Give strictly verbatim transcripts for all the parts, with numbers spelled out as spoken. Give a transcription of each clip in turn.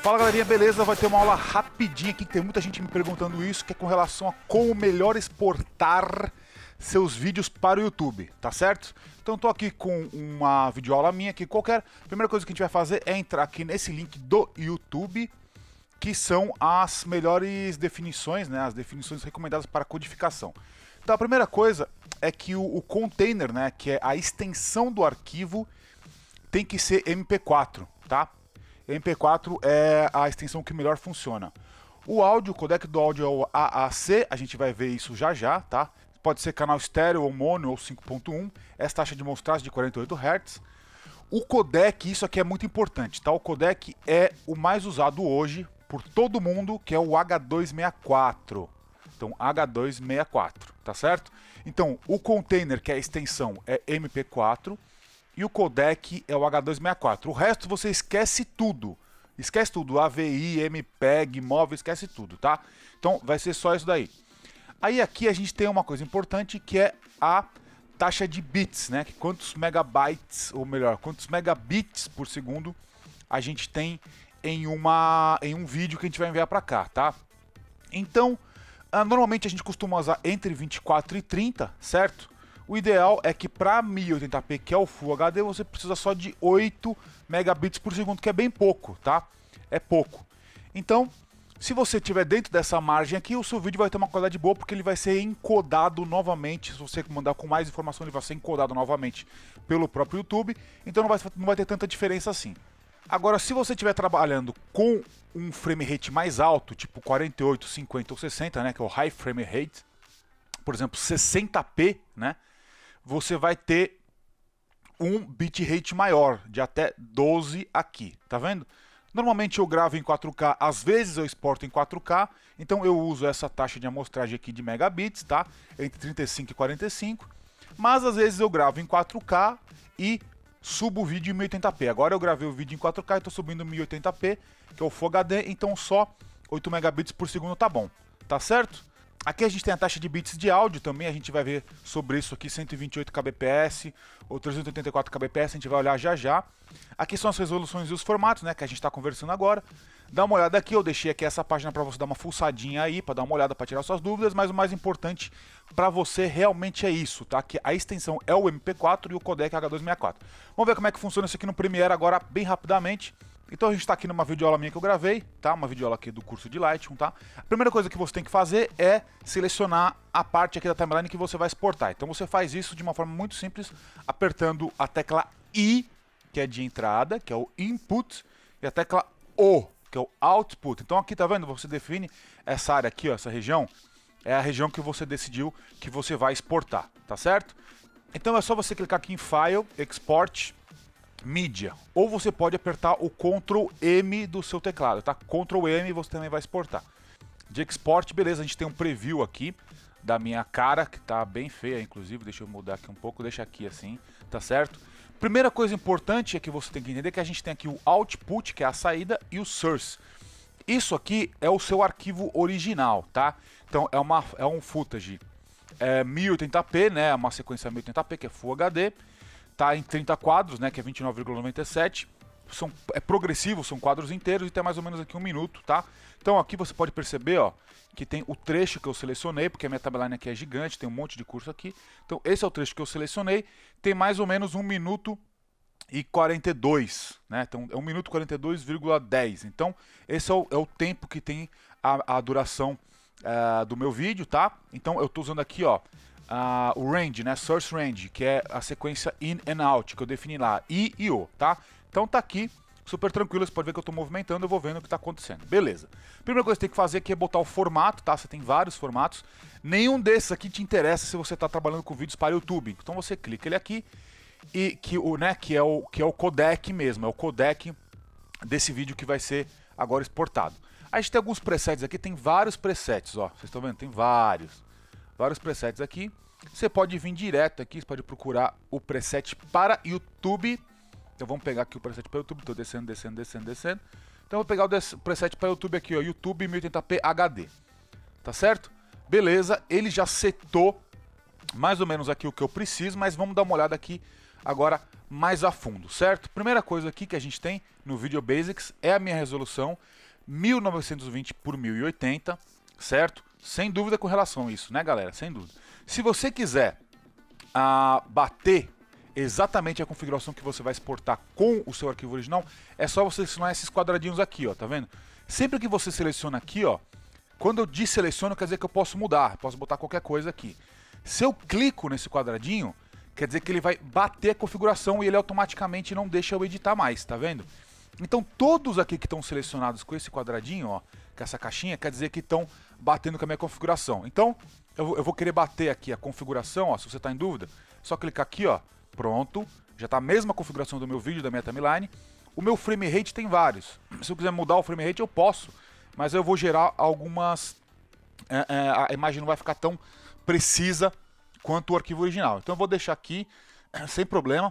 Fala galerinha, beleza? Vai ter uma aula rapidinha aqui, que tem muita gente me perguntando isso, que é com relação a como melhor exportar seus vídeos para o YouTube, tá certo? Então eu tô aqui com uma videoaula minha aqui qualquer. A primeira coisa que a gente vai fazer é entrar aqui nesse link do YouTube, que são as melhores definições, né? As definições recomendadas para codificação. Então a primeira coisa é que o, o container, né, que é a extensão do arquivo, tem que ser M P quatro, tá? M P quatro é a extensão que melhor funciona. O áudio, o codec do áudio é o A A C, a gente vai ver isso já já, tá? Pode ser canal estéreo ou mono ou cinco ponto um, essa taxa de mostragem de quarenta e oito hertz. O codec, isso aqui é muito importante, tá? O codec é o mais usado hoje por todo mundo, que é o H duzentos e sessenta e quatro. Então, H duzentos e sessenta e quatro, tá certo? Então, o container, que é a extensão, é M P quatro. E o codec é o H duzentos e sessenta e quatro. O resto você esquece tudo. Esquece tudo. A V I, M P E G, móvel, esquece tudo, tá? Então vai ser só isso daí. Aí aqui a gente tem uma coisa importante, que é a taxa de bits, né? Que quantos megabytes, ou melhor, quantos megabits por segundo a gente tem em, uma, em um vídeo que a gente vai enviar para cá, tá? Então, normalmente a gente costuma usar entre vinte e quatro e trinta, certo? O ideal é que para mil e oitenta p, que é o Full H D, você precisa só de oito megabits por segundo, que é bem pouco, tá? É pouco. Então, se você estiver dentro dessa margem aqui, o seu vídeo vai ter uma qualidade boa, porque ele vai ser encodado novamente. Se você mandar com mais informação, ele vai ser encodado novamente pelo próprio YouTube. Então não vai, não vai ter tanta diferença assim. Agora, se você estiver trabalhando com um frame rate mais alto, tipo quarenta e oito, cinquenta ou sessenta, né, que é o High Frame Rate, por exemplo, sessenta p, né? Você vai ter um bitrate maior, de até doze aqui, tá vendo? Normalmente eu gravo em quatro K, às vezes eu exporto em quatro K, então eu uso essa taxa de amostragem aqui de megabits, tá? Entre trinta e cinco e quarenta e cinco, mas às vezes eu gravo em quatro K e subo o vídeo em mil e oitenta p. Agora eu gravei o vídeo em quatro K e estou subindo em mil e oitenta p, que é o Full H D, então só oito megabits por segundo tá bom, tá certo? Aqui a gente tem a taxa de bits de áudio também, a gente vai ver sobre isso aqui, cento e vinte e oito kbps ou trezentos e oitenta e quatro kbps, a gente vai olhar já já. Aqui são as resoluções e os formatos, né, que a gente está conversando agora. Dá uma olhada aqui, eu deixei aqui essa página para você dar uma fuçadinha aí, para dar uma olhada, para tirar suas dúvidas, mas o mais importante para você realmente é isso, tá? Que a extensão é o M P quatro e o codec H duzentos e sessenta e quatro. Vamos ver como é que funciona isso aqui no Premiere agora, bem rapidamente. Então a gente está aqui numa videoaula minha que eu gravei, tá? Uma videoaula aqui do curso de Lightroom, tá? A primeira coisa que você tem que fazer é selecionar a parte aqui da timeline que você vai exportar. Então você faz isso de uma forma muito simples, apertando a tecla I, que é de entrada, que é o Input, e a tecla O, que é o Output. Então aqui, tá vendo? Você define essa área aqui, ó, essa região, é a região que você decidiu que você vai exportar, tá certo? Então é só você clicar aqui em File, Export, Mídia, ou você pode apertar o control M do seu teclado, tá? control M você também vai exportar. De export, beleza, a gente tem um preview aqui da minha cara, que tá bem feia, inclusive, deixa eu mudar aqui um pouco, deixa aqui assim, tá certo? Primeira coisa importante é que você tem que entender que a gente tem aqui o output, que é a saída, e o source. Isso aqui é o seu arquivo original, tá? Então é, uma, é um footage é, mil e oitenta p, né? Uma sequência mil e oitenta p, que é Full H D. Tá em trinta quadros, né, que é vinte e nove vírgula noventa e sete, são, é progressivo, são quadros inteiros e tem mais ou menos aqui um minuto, tá? Então aqui você pode perceber, ó, que tem o trecho que eu selecionei, porque a minha timeline aqui é gigante, tem um monte de curso aqui. Então esse é o trecho que eu selecionei, tem mais ou menos um minuto e quarenta e dois, né? Então é um minuto e quarenta e dois vírgula dez. Então esse é o, é o tempo que tem a, a duração uh, do meu vídeo, tá? Então eu tô usando aqui, ó, Uh, o range, né, source range, que é a sequência in and out, que eu defini lá, I e O, tá? Então tá aqui, super tranquilo, você pode ver que eu tô movimentando, eu vou vendo o que tá acontecendo, beleza. Primeira coisa que você tem que fazer aqui é botar o formato, tá? Você tem vários formatos, nenhum desses aqui te interessa se você tá trabalhando com vídeos para YouTube, então você clica ele aqui, e que, o, né, que, é o, que é o codec mesmo, é o codec desse vídeo que vai ser agora exportado. A gente tem alguns presets aqui, tem vários presets, ó, vocês estão vendo? Tem vários. Vários presets aqui. Você pode vir direto aqui, você pode procurar o preset para YouTube. Então vamos pegar aqui o preset para YouTube. Estou descendo, descendo, descendo, descendo. Então eu vou pegar o preset para YouTube aqui, ó, YouTube mil e oitenta p H D. Tá certo? Beleza, ele já setou mais ou menos aqui o que eu preciso, mas vamos dar uma olhada aqui agora mais a fundo, certo? Primeira coisa aqui que a gente tem no Video Basics é a minha resolução mil novecentos e vinte por mil e oitenta, certo? Sem dúvida com relação a isso, né, galera? Sem dúvida. Se você quiser ah, bater exatamente a configuração que você vai exportar com o seu arquivo original, é só você selecionar esses quadradinhos aqui, ó, tá vendo? Sempre que você seleciona aqui, ó, quando eu desseleciono, quer dizer que eu posso mudar, posso botar qualquer coisa aqui. Se eu clico nesse quadradinho, quer dizer que ele vai bater a configuração e ele automaticamente não deixa eu editar mais, tá vendo? Então todos aqui que estão selecionados com esse quadradinho, ó, com essa caixinha, quer dizer que estão batendo com a minha configuração. Então eu, eu vou querer bater aqui a configuração, ó, se você está em dúvida, só clicar aqui, ó, pronto, já está a mesma configuração do meu vídeo, da minha timeline. O meu frame rate tem vários, se eu quiser mudar o frame rate eu posso, mas eu vou gerar algumas, é, é, a imagem não vai ficar tão precisa quanto o arquivo original. Então eu vou deixar aqui sem problema.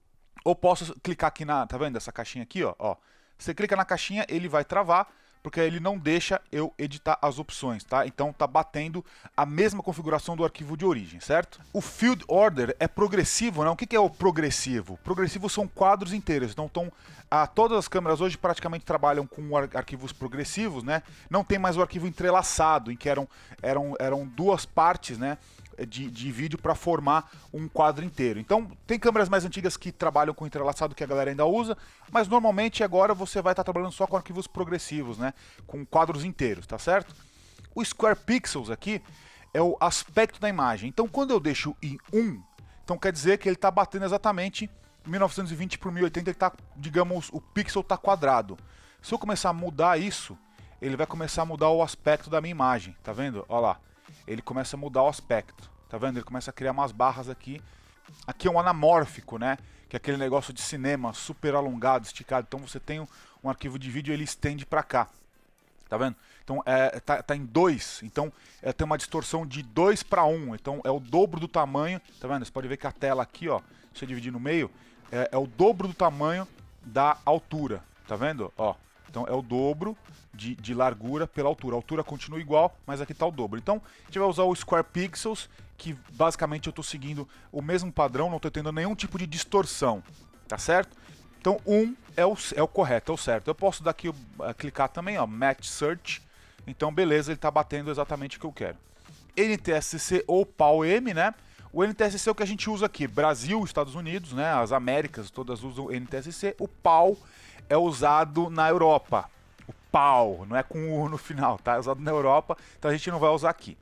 Ou posso clicar aqui na, tá vendo essa caixinha aqui, ó, ó. Você clica na caixinha, ele vai travar, porque ele não deixa eu editar as opções, tá? Então tá batendo a mesma configuração do arquivo de origem, certo? O Field Order é progressivo, não? O que é o progressivo? Progressivo são quadros inteiros, então tão, ah, todas as câmeras hoje praticamente trabalham com ar arquivos progressivos, né? Não tem mais o arquivo entrelaçado, em que eram, eram, eram duas partes, né? De, de vídeo para formar um quadro inteiro. Então tem câmeras mais antigas que trabalham com entrelaçado que a galera ainda usa, mas normalmente agora você vai estar tá trabalhando só com arquivos progressivos, né? Com quadros inteiros, tá certo? O Square Pixels aqui é o aspecto da imagem. Então quando eu deixo em um, então quer dizer que ele está batendo exatamente mil novecentos e vinte por mil e oitenta, ele tá, digamos, o pixel está quadrado. Se eu começar a mudar isso, ele vai começar a mudar o aspecto da minha imagem, tá vendo? Olha lá. Ele começa a mudar o aspecto, tá vendo? Ele começa a criar umas barras aqui. Aqui é um anamórfico, né? Que é aquele negócio de cinema super alongado, esticado. Então você tem um, um arquivo de vídeo e ele estende pra cá, tá vendo? Então é, tá, tá em dois, então é, tem uma distorção de dois para um, então é o dobro do tamanho, tá vendo? Você pode ver que a tela aqui, ó, se eu dividir no meio, é, é o dobro do tamanho da altura, tá vendo? Ó, então é o dobro De, de largura pela altura. A altura continua igual, mas aqui está o dobro. Então, a gente vai usar o Square Pixels, que basicamente eu estou seguindo o mesmo padrão, não estou tendo nenhum tipo de distorção, tá certo? Então, um é o, é o correto, é o certo. Eu posso daqui uh, clicar também, ó, Match Search. Então, beleza, ele está batendo exatamente o que eu quero. N T S C ou P A L-M, né? O N T S C é o que a gente usa aqui. Brasil, Estados Unidos, né? As Américas todas usam N T S C. O P A L é usado na Europa. O P A L, não é com U no final, tá? É usado na Europa, então a gente não vai usar aqui.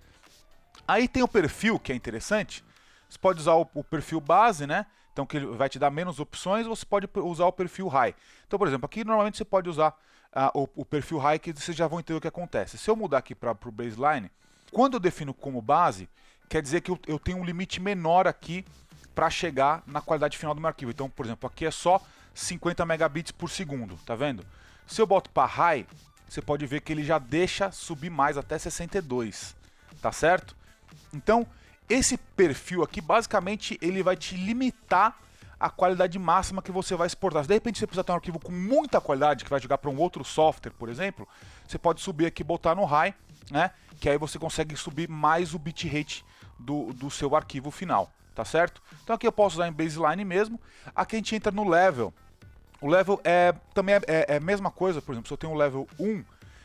Aí tem o perfil, que é interessante. Você pode usar o, o perfil base, né? Então que ele vai te dar menos opções, ou você pode usar o perfil high. Então, por exemplo, aqui normalmente você pode usar uh, o, o perfil high, que vocês já vão entender o que acontece. Se eu mudar aqui para o baseline, quando eu defino como base, quer dizer que eu, eu tenho um limite menor aqui para chegar na qualidade final do meu arquivo. Então, por exemplo, aqui é só cinquenta megabits por segundo, tá vendo? Se eu boto para high, você pode ver que ele já deixa subir mais até sessenta e dois, tá certo? Então, esse perfil aqui, basicamente, ele vai te limitar a qualidade máxima que você vai exportar. Se de repente você precisa ter um arquivo com muita qualidade, que vai jogar para um outro software, por exemplo, você pode subir aqui e botar no high, né? Que aí você consegue subir mais o bitrate do, do seu arquivo final, tá certo? Então aqui eu posso usar em baseline mesmo. Aqui a gente entra no level. O level é também é, é, é a mesma coisa, por exemplo, se eu tenho um level um,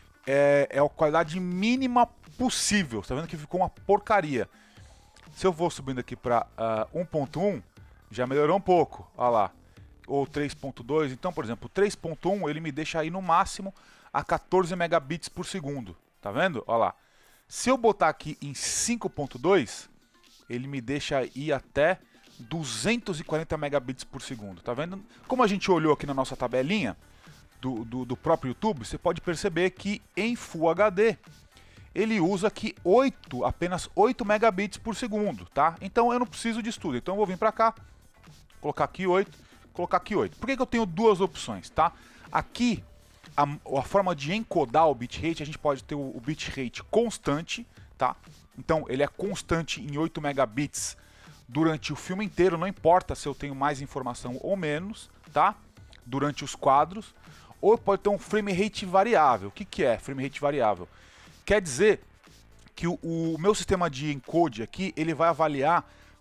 é, é a qualidade mínima possível. Tá vendo que ficou uma porcaria. Se eu vou subindo aqui para uh, um ponto um, já melhorou um pouco, olha lá. Ou três ponto dois, então, por exemplo, três ponto um ele me deixa aí no máximo a quatorze megabits por segundo, tá vendo? Olha lá. Se eu botar aqui em cinco ponto dois, ele me deixa ir até duzentos e quarenta megabits por segundo, tá vendo? Como a gente olhou aqui na nossa tabelinha do, do, do próprio YouTube, você pode perceber que em Full H D ele usa aqui oito, apenas oito megabits por segundo, tá? Então eu não preciso disso tudo, então eu vou vir para cá, colocar aqui oito, colocar aqui oito. Por que que eu tenho duas opções, tá? Aqui, a, a forma de encodar o bitrate, a gente pode ter o, o bitrate constante, tá? Então ele é constante em oito megabits durante o filme inteiro, não importa se eu tenho mais informação ou menos, tá? Durante os quadros. Ou pode ter um frame rate variável. O que que é frame rate variável? Quer dizer que o, o meu sistema de encode aqui, ele vai avaliar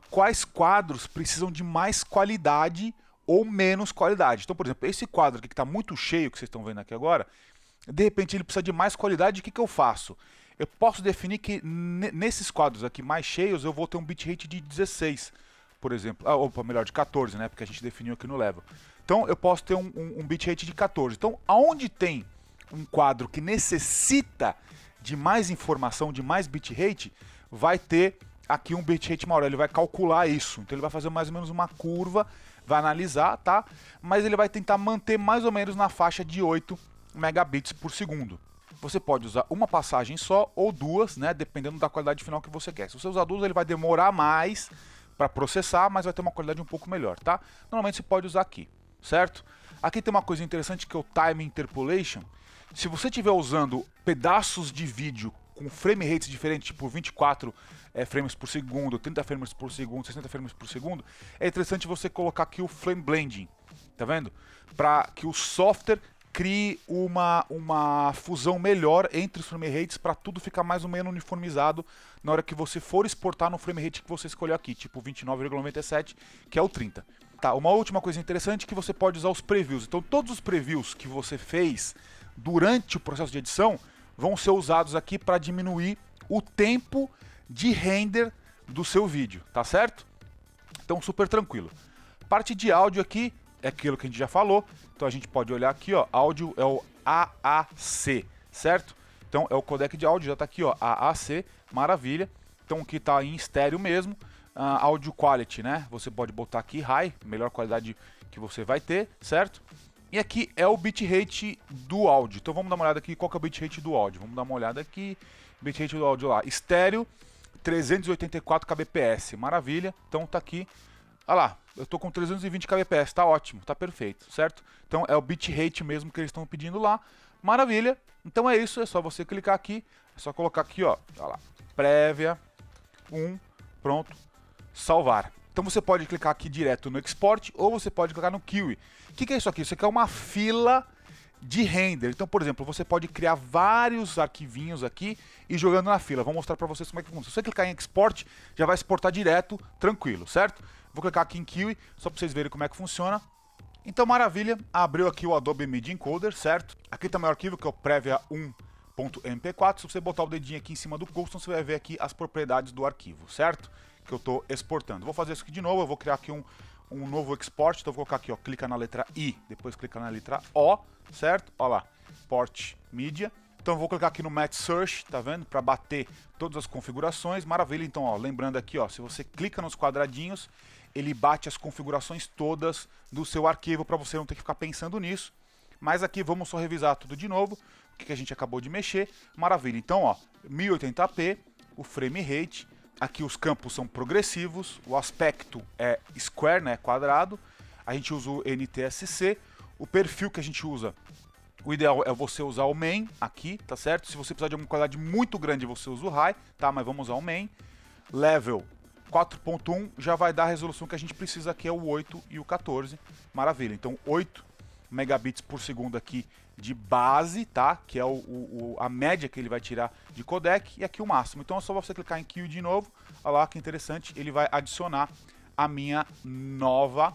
quais quadros precisam de mais qualidade ou menos qualidade. Então, por exemplo, esse quadro aqui que está muito cheio, que vocês estão vendo aqui agora, de repente ele precisa de mais qualidade. O que, que eu faço? Eu posso definir que nesses quadros aqui mais cheios eu vou ter um bitrate de dezesseis, por exemplo. Ah, opa, melhor, de quatorze, né? Porque a gente definiu aqui no level. Então eu posso ter um, um, um bitrate de quatorze. Então, aonde tem um quadro que necessita de mais informação, de mais bitrate, vai ter aqui um bitrate maior. Ele vai calcular isso. Então ele vai fazer mais ou menos uma curva, vai analisar, tá? Mas ele vai tentar manter mais ou menos na faixa de oito megabits por segundo. Você pode usar uma passagem só ou duas, né, dependendo da qualidade final que você quer. Se você usar duas, ele vai demorar mais para processar, mas vai ter uma qualidade um pouco melhor, tá? Normalmente você pode usar aqui, certo? Aqui tem uma coisa interessante que é o Time Interpolation. Se você estiver usando pedaços de vídeo com frame rates diferentes, tipo vinte e quatro é, frames por segundo, trinta frames por segundo, sessenta frames por segundo, é interessante você colocar aqui o Frame Blending, tá vendo? Para que o software crie uma, uma fusão melhor entre os frame rates para tudo ficar mais ou menos uniformizado na hora que você for exportar no frame rate que você escolheu aqui, tipo vinte e nove vírgula noventa e sete, que é o trinta. Tá, uma última coisa interessante é que você pode usar os previews. Então todos os previews que você fez durante o processo de edição vão ser usados aqui para diminuir o tempo de render do seu vídeo, tá certo? Então super tranquilo. Parte de áudio aqui é aquilo que a gente já falou. Então a gente pode olhar aqui, ó, áudio é o A A C, certo? Então é o codec de áudio, já está aqui, ó, A A C, maravilha. Então aqui está em estéreo mesmo. Uh, audio quality, né? Você pode botar aqui high, melhor qualidade que você vai ter, certo? E aqui é o bitrate do áudio. Então vamos dar uma olhada aqui, qual que é o bitrate do áudio? Vamos dar uma olhada aqui, bitrate do áudio lá, estéreo, trezentos e oitenta e quatro kbps, maravilha. Então tá aqui, olha lá, eu tô com trezentos e vinte kbps, tá ótimo, tá perfeito, certo? Então é o bitrate mesmo que eles estão pedindo lá, maravilha. Então é isso, é só você clicar aqui, é só colocar aqui, ó, olha lá, prévia, um, pronto, salvar. Então você pode clicar aqui direto no export ou você pode clicar no Kiwi. O que, que é isso aqui? Isso aqui é uma fila de render. Então, por exemplo, você pode criar vários arquivinhos aqui e jogando na fila. Vou mostrar para vocês como é que funciona. Se você clicar em export, já vai exportar direto, tranquilo, certo? Vou clicar aqui em Kiwi, só para vocês verem como é que funciona. Então, maravilha, abriu aqui o Adobe Media Encoder, certo? Aqui também o arquivo que é o prévia um ponto M P quatro. Se você botar o dedinho aqui em cima do custom, você vai ver aqui as propriedades do arquivo, certo? Que eu estou exportando. Vou fazer isso aqui de novo, eu vou criar aqui um, um novo export, então eu vou colocar aqui, ó, clica na letra I, depois clica na letra O, certo? Olha lá, Port Media. Então eu vou clicar aqui no Match Search, tá vendo? Para bater todas as configurações, maravilha. Então, ó, lembrando aqui, ó, se você clica nos quadradinhos, ele bate as configurações todas do seu arquivo para você não ter que ficar pensando nisso. Mas aqui vamos só revisar tudo de novo, o que a gente acabou de mexer, maravilha. Então, ó, mil e oitenta p, o frame rate. Aqui os campos são progressivos, o aspecto é square, né, quadrado. A gente usa o N T S C. O perfil que a gente usa, o ideal é você usar o main aqui, tá certo? Se você precisar de uma qualidade muito grande, você usa o high, tá? Mas vamos usar o main. Level quatro ponto um já vai dar a resolução que a gente precisa, que é o oito e o quatorze. Maravilha. Então oito megabits por segundo aqui de base, tá? Que é o, o, a média que ele vai tirar de codec, e aqui o máximo. Então é só você clicar em Q de novo, olha lá que interessante, ele vai adicionar a minha nova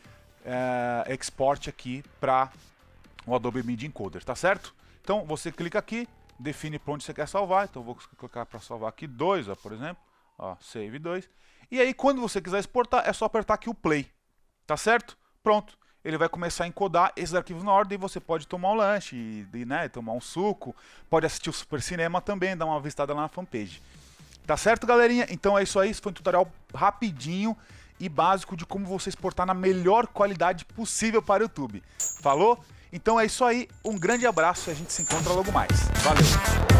é, export aqui para o Adobe Media Encoder, tá certo? Então você clica aqui, define para onde você quer salvar, então eu vou clicar para salvar aqui dois, ó, por exemplo, ó, save dois, e aí quando você quiser exportar é só apertar aqui o play, tá certo? Pronto. Ele vai começar a encodar esses arquivos na ordem e você pode tomar um lanche, e, né, tomar um suco, pode assistir o Super Cinema também, dar uma visitada lá na fanpage. Tá certo, galerinha? Então é isso aí, esse foi um tutorial rapidinho e básico de como você exportar na melhor qualidade possível para o YouTube. Falou? Então é isso aí, um grande abraço e a gente se encontra logo mais. Valeu!